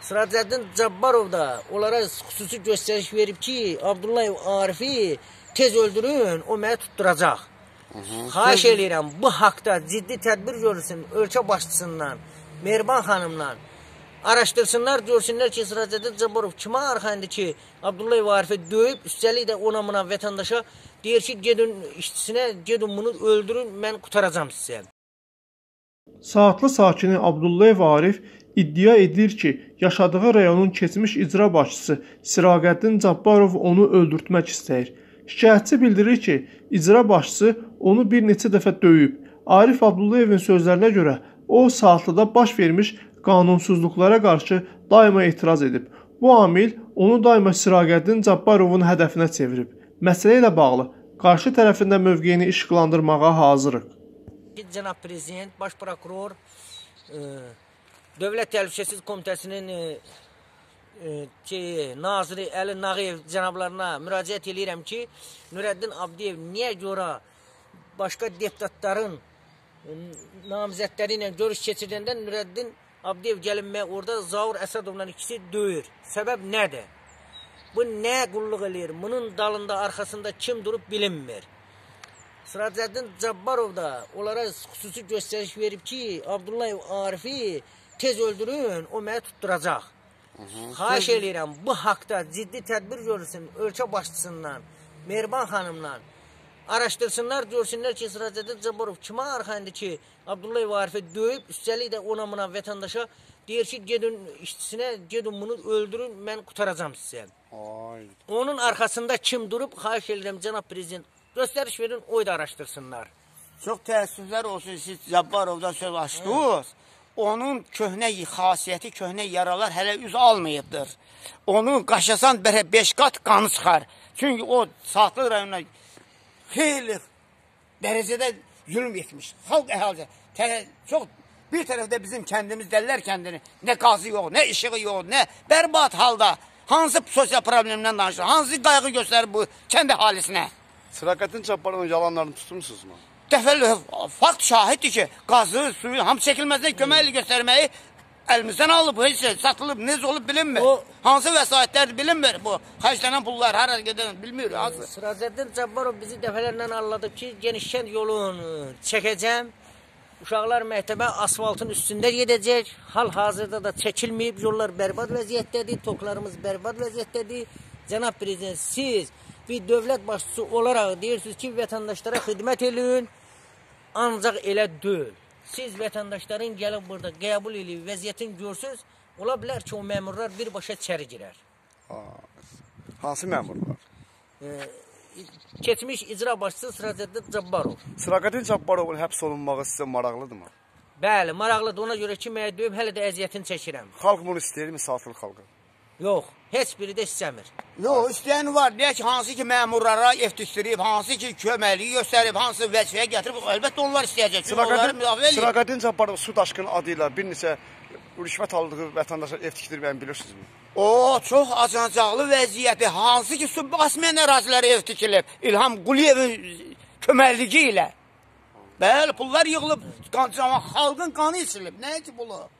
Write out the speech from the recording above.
Sıracəddin Cabbarov da onlara xüsusi göstəriş verib ki, Abdullayev Arifi tez öldürün, o məni tutturacaq. Xahiş edirəm, bu haqda ciddi tədbir görülsün ölkə başçısından, Mehriban xanımla. Araşdırsınlar, görsünlər ki, Sıracəddin Cabbarov kimə arxayındır ki, Abdullayev Arifi döyüb, üstəlik də ona buna vətəndaşa deyir ki, gedin işçisinə, gedin bunu öldürün, mən qutaracam sizə. Saatlı sakini Abdullayev Arif iddia edir ki, yaşadığı rayonun keçmiş icra başçısı Siraqəddin Cabbarov onu öldürtmək istəyir. Şikayətçi bildirir ki, icra başçısı onu bir neçə dəfə döyüb. Arif Abdullayevin sözlərinə görə o saatlıda baş vermiş qanunsuzluqlara qarşı daima etiraz edib. Bu amil onu daima Siraqəddin Cabbarovun hədəfinə çevirib. Məsələ ilə bağlı qarşı tərəfində mövqeyini işıqlandırmağa hazırıq. Cənab Prezident, Baş Prokuror, Dövlət Təhlükəsizlik Komitəsinin naziri Əli Nağıyev cənablarına müraciət edirəm ki, Nurəddin Abdiyev niyə görə başqa deputatların namizədləri ilə görüş keçirdəndə Nurəddin Abdiyev gəlinməyə orada Zaur Əsədovla ikisi döyür. Səbəb nədir? Bu nə qulluq eləyir? Bunun dalında, arxasında kim durub bilinmir. Sıracəddin Cabbarov da onlara xüsusi göstəriş verib ki, Abdullayev Arifi tez öldürün, o məni tutturacaq. Xahiş edirəm, bu haqda ciddi tədbir görülsün ölkə başçısından, Mehriban xanımla. Araşdırsınlar, görsünlər ki, Sıracəddin Cabbarov kimə arxayındır ki, Abdullayev Arifi döyüb, üstəlik də ona buna vətəndaşa deyir ki, gedin işçisinə, gedin bunu öldürün, mən qutaracam sizə. Onun arxasında kim durub, xahiş edirəm, Cənab Prezident, göstəriş verin, o da araşdırsınlar. Çox təəssüflər olsun, siz Cabbarovdan söz açdınız. Onun köhnə xasiyyəti, köhnə yaralar hələ üz almayıbdır. Onu qaşasan 5 qat qanı çıxar. Çünki o Saatlı rayonuna xeyli dərəcədə zülm etmiş. Xalq əhalisə. Çox bir tərəfdə bizim kəndimiz dəllər kəndini. Nə qazı yox, nə işığı yox, nə bərbad halda. Hansı sosial problemdən danışır, hansı qayğı göstərir bu kənd əhalisinə? Siraqəddin Cabbarovun yalanlarını tuturmusunuz mu? Dəfəli fakt şahiddir ki, qazı, suyu, hamısı çəkilməzdən köməkli göstərməyi əlimizdən alıb, heç satılıb, necə olub bilinmir. Hansı vəsaitlərdir bilinmir bu. Xərclənən pullar, hara gedən bilmir. Sıracəddin Cabbarov bizi dəfələrlə anladıb ki, genişkənd yolun çəkəcəm. Uşaqlar məktəbə asfaltın üstündə gedəcək. Hal-hazırda da çəkilməyib, yollar bərbad vəziyyətdədir, toklarımız bərbad vəziyyətdədir. Cənab Prezident, siz bir dövlət başçısı olaraq deyirsiniz ki, vətəndaşlara xidmət edin, ancaq elə deyil. Siz vətəndaşların gəlib burada qəbul edib vəziyyətini görsünüz, ola bilər ki, o məmurlar birbaşa içəri girər. Hansı məmurlar? Keçmiş icra başçısı Sıracəddin Cabbarov. Siraqəddin Cabbarovun həbs olunmağı sizə maraqlıdırmı? Bəli, maraqlıdır. Ona görə ki, mənə döyüb, hələ də əziyyətini çəkirəm. Xalq bunu istəyirmi, Saatlı xalqı? Yox, heç biri də istəmir. Yox, istəyən var. Deyək ki, hansı ki məmurlara eftistirib, hansı ki köməkliyi göstərib, hansı vəzifəyə gətirib, əlbəttə onlar istəyəcək. Siraqəddin Cabbarov su daşqını adıyla bir neçə rüşvət aldığı vətəndaşa ev tikdirməyəni bilirsinizmi? O, çox acınacaqlı vəziyyəti. Hansı ki su basmayan əraziləri ev tikilib, İlham Quliyevin köməkliyi ilə. Bəli, pullar yığılıb, xalqın qanı içilib. Nə ki pulu?